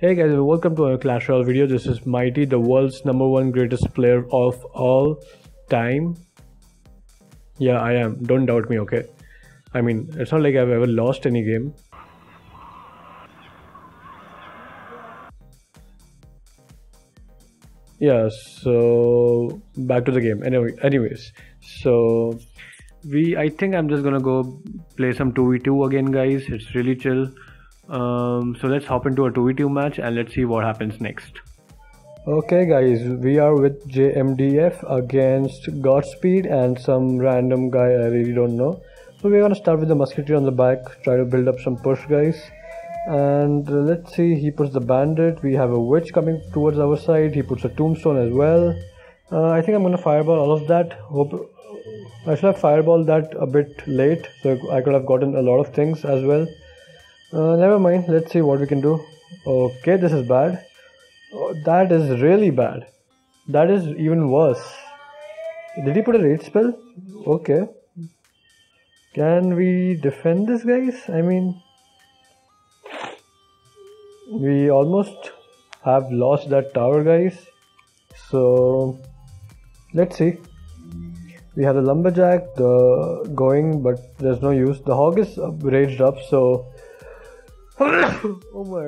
Hey guys, welcome to a Clash Royale video. This is Mighty, the world's #1 greatest player of all time. Yeah, I am. Don't doubt me, okay? I mean, it's not like I've ever lost any game. Yeah, so back to the game. Anyways, so I think I'm just gonna go play some 2v2 again, guys. It's really chill. So let's hop into a 2v2 match and let's see what happens next. Okay guys, we are with JMDF against Godspeed and some random guy I really don't know. So we're gonna start with the musketeer on the back, try to build up some push, guys. And let's see, he puts the bandit, we have a witch coming towards our side, he puts a tombstone as well. I think I'm gonna fireball all of that. I should have fireballed that a bit late, so I could have gotten a lot of things as well. Never mind, let's see what we can do. Okay, this is bad. Oh, that is really bad. That is even worse. Did he put a rage spell? Okay. Can we defend this, guys? I mean, we almost have lost that tower, guys. So let's see. We have the lumberjack going, but there's no use. The hog is raged up, so oh my.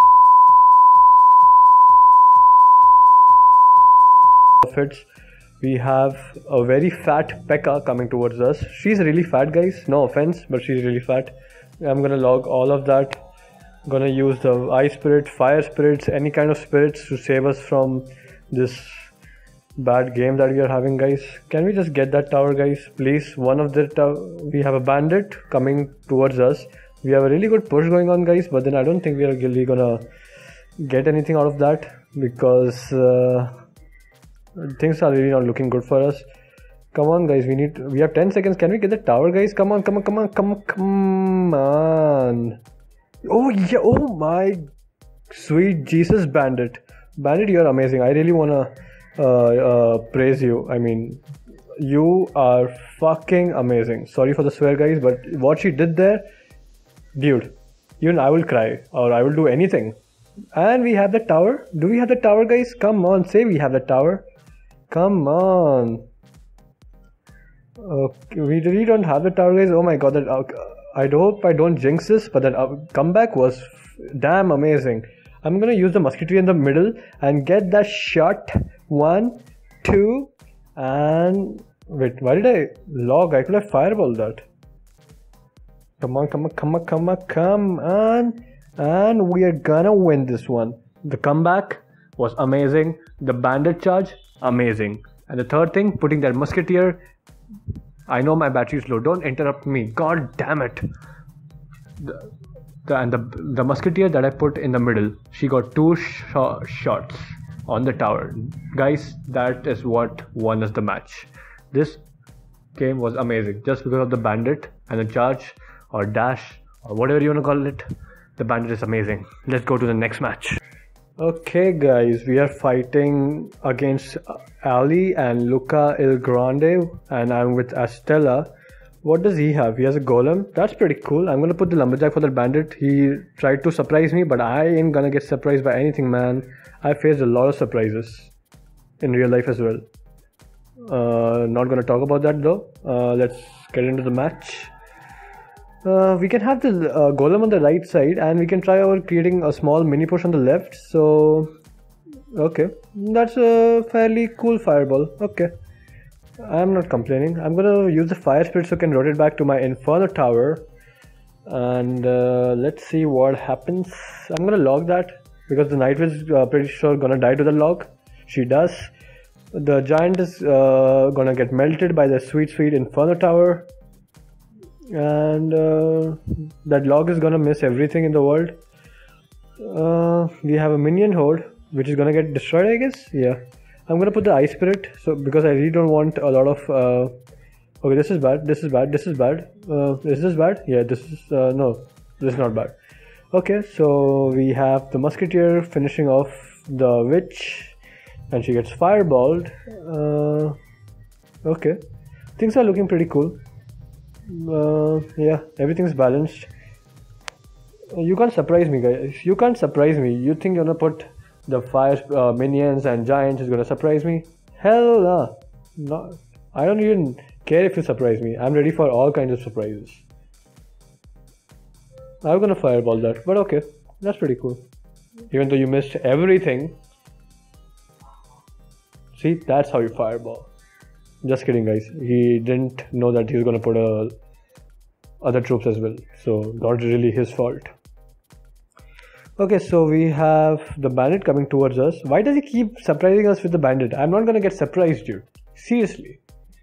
We have a very fat P.E.K.K.A coming towards us. She's really fat, guys. No offense, but she's really fat. I'm gonna log all of that. Gonna use the ice spirit, fire spirits, any kind of spirits to save us from this bad game that we are having, guys. Can we just get that tower, guys? Please. One of the we have a bandit coming towards us. We have a really good push going on, guys, but then I don't think we are really gonna get anything out of that because things are really not looking good for us. Come on, guys, we have 10 seconds. Can we get the tower, guys? Come on. Oh yeah, oh my sweet Jesus, bandit, you're amazing. I really wanna praise you. I mean, you are fucking amazing. Sorry for the swear, guys, but what she did there, dude, even I will cry or I will do anything. And we have the tower. Do we have the tower, guys? Come on, say we have the tower. Come on. Okay, we really don't have the tower, guys. Oh my god, that I hope I don't jinx this, but that comeback was damn amazing. I'm gonna use the musketeer in the middle and get that shot. 1, 2, and wait, why did I log? I could have fireballed that. Come on, and we are gonna win this one. The comeback was amazing. The bandit charge, amazing. And the third thing, putting that musketeer. I know my battery is low. Don't interrupt me. God damn it. The musketeer that I put in the middle, she got 2 shots on the tower. Guys, that is what won us the match. This game was amazing just because of the bandit and the charge or dash or whatever you want to call it. The bandit is amazing. Let's go to the next match. Okay guys, we are fighting against Ali and Luca Il Grande, and I'm with Astella. What does he have? He has a golem. That's pretty cool. I'm gonna put the lumberjack for the bandit. He tried to surprise me, but I ain't gonna get surprised by anything, man. I faced a lot of surprises in real life as well. Not gonna talk about that though. Let's get into the match. We can have the golem on the right side and we can try our creating a small mini push on the left. So okay, that's a fairly cool fireball. Okay, I'm not complaining. I'm gonna use the fire spirit so I can rotate back to my inferno tower, and let's see what happens. I'm gonna log that because the knight is pretty sure gonna die to the log. She does. The giant is gonna get melted by the sweet inferno tower, and that log is gonna miss everything in the world. We have a minion horde which is gonna get destroyed, I guess. Yeah, I'm gonna put the ice spirit so because I really don't want a lot of okay, this is bad. Is this bad? Yeah, this is no, this is not bad. Okay, so we have the musketeer finishing off the witch and she gets fireballed. Okay, things are looking pretty cool. Yeah, everything's balanced. You can't surprise me, guys. You can't surprise me. You think you're gonna put the fire minions and giants is gonna surprise me? Hell no. No. I don't even care if you surprise me. I'm ready for all kinds of surprises. I'm gonna fireball that, but okay. That's pretty cool. Even though you missed everything. See, that's how you fireball. Just kidding, guys. He didn't know that he was gonna put other troops as well. So not really his fault. Okay, so we have the bandit coming towards us. Why does he keep surprising us with the bandit? I'm not gonna get surprised, dude. Seriously.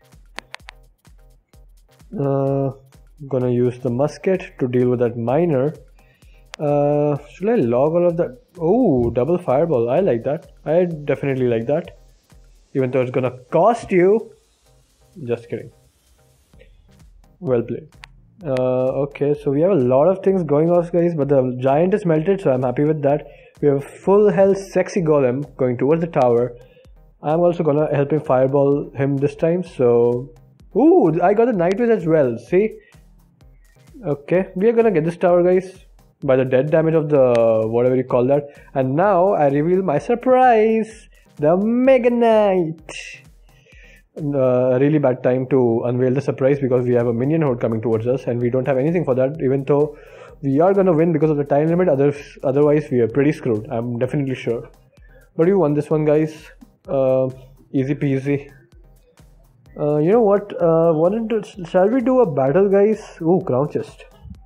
Gonna use the musket to deal with that miner. Should I log all of that? Oh, double fireball. I like that. I definitely like that. Even though it's gonna cost you. Just kidding. Well played. Okay, so we have a lot of things going on, guys, but the giant is melted, so I'm happy with that. We have full health sexy golem going towards the tower. I'm also gonna help him fireball him this time, so... Ooh, I got the night wish as well, see? Okay, we are gonna get this tower, guys, by the dead damage of the whatever you call that. And now I reveal my surprise, the Mega Knight. A really bad time to unveil the surprise because we have a minion horde coming towards us and we don't have anything for that, even though we are gonna win because of the time limit. Otherwise we are pretty screwed, I'm definitely sure. But we won this one, guys. Easy peasy. You know what, shall we do a battle, guys? Ooh, crown chest.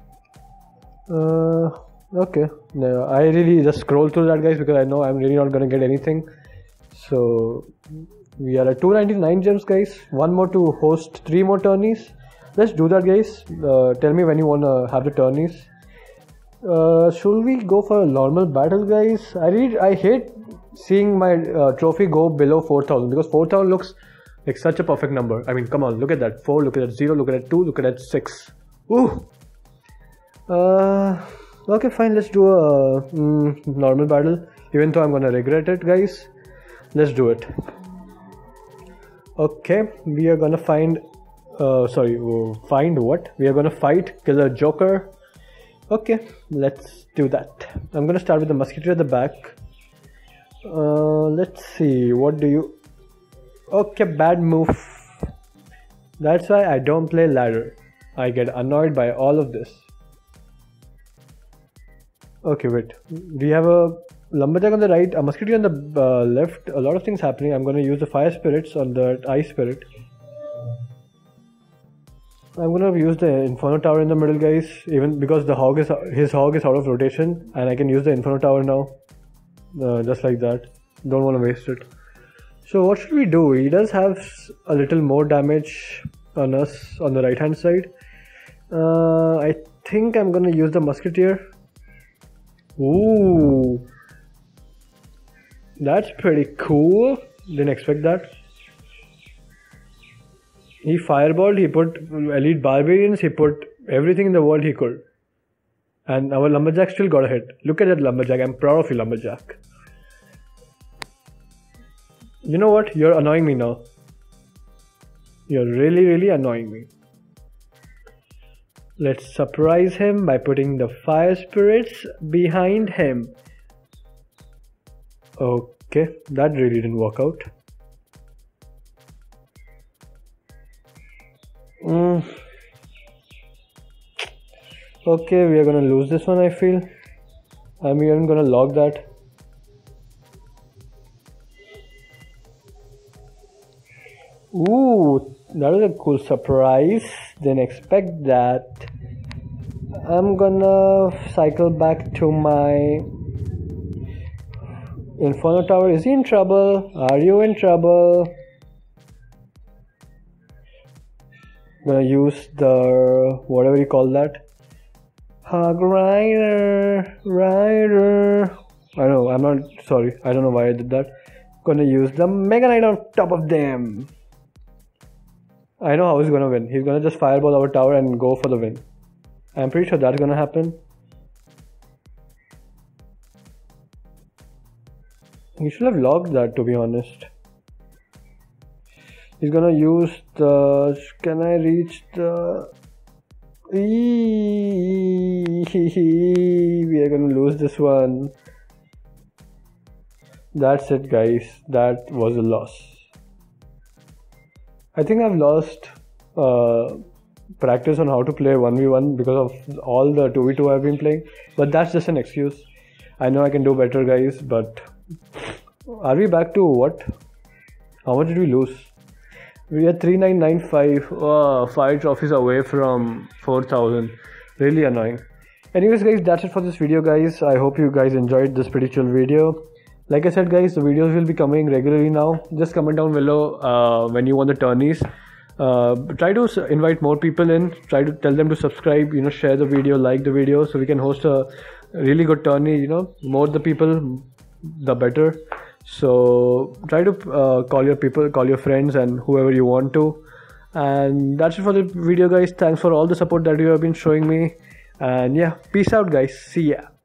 Okay, no, I really just scroll through that, guys, because I know I'm really not gonna get anything. So we are at 299 gems, guys. One more to host 3 more tourneys. Let's do that, guys. Tell me when you wanna have the tourneys. Should we go for a normal battle, guys? I hate seeing my trophy go below 4,000 because 4,000 looks like such a perfect number. I mean, come on, look at that 4, look at that 0, look at that 2, look at that 6. Ooh. Okay, fine. Let's do a normal battle. Even though I'm gonna regret it, guys. Let's do it. Okay, we are gonna find what? We are gonna fight Killer Joker. Okay, let's do that. I'm gonna start with the musketeer at the back. Let's see, what do you... Okay, bad move. That's why I don't play ladder. I get annoyed by all of this. Okay, wait. We have a lumberjack on the right, a musketeer on the left. A lot of things happening. I'm gonna use the fire spirits on the ice spirit. I'm gonna use the Inferno Tower in the middle, guys. Even because his hog is out of rotation, and I can use the Inferno Tower now. Just like that. Don't want to waste it. So what should we do? He does have a little more damage on us on the right hand side. I think I'm gonna use the musketeer. Ooh, that's pretty cool. Didn't expect that. He fireballed, he put elite barbarians, he put everything in the world he could. And our lumberjack still got a hit. Look at that lumberjack. I'm proud of you, lumberjack. You know what? You're annoying me now. You're really, really annoying me. Let's surprise him by putting the fire spirits behind him. Okay, that really didn't work out. Okay, we are gonna lose this one, I feel. I'm even gonna log that. Ooh, that was a cool surprise. Didn't expect that. I'm gonna cycle back to my Inferno Tower. Is he in trouble? Are you in trouble? Gonna use the whatever you call that. Hog Rider. I know, I'm not sorry. I don't know why I did that. Gonna use the Mega Knight on top of them. I know how he's gonna win. He's gonna just fireball our tower and go for the win. I'm pretty sure that's gonna happen. He should have logged that, to be honest. He's gonna use the... Can I reach the... We are gonna lose this one. That's it, guys. That was a loss. I think I've lost practice on how to play 1v1 because of all the 2v2 I've been playing. But that's just an excuse. I know I can do better, guys. But are we back to what? How much did we lose? We are 3995. 5 trophies away from 4000. Really annoying. Anyways, guys, that's it for this video, guys. I hope you guys enjoyed this pretty chill video. Like I said, guys, the videos will be coming regularly now. Just comment down below when you want the tourneys. Try to invite more people in. Try to tell them to subscribe, share the video, like the video, so we can host a really good tourney. More the people, the better. So try to call your people, call your friends and whoever you want to. And that's it for the video, guys. Thanks for all the support that you have been showing me. And yeah, peace out, guys. See ya.